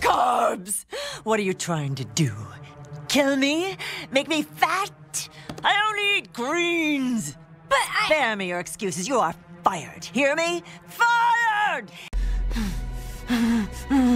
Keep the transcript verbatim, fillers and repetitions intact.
Carbs! What are you trying to do? Kill me? Make me fat? I only eat greens! But I... Spare me your excuses. You are fired. Hear me? Fired!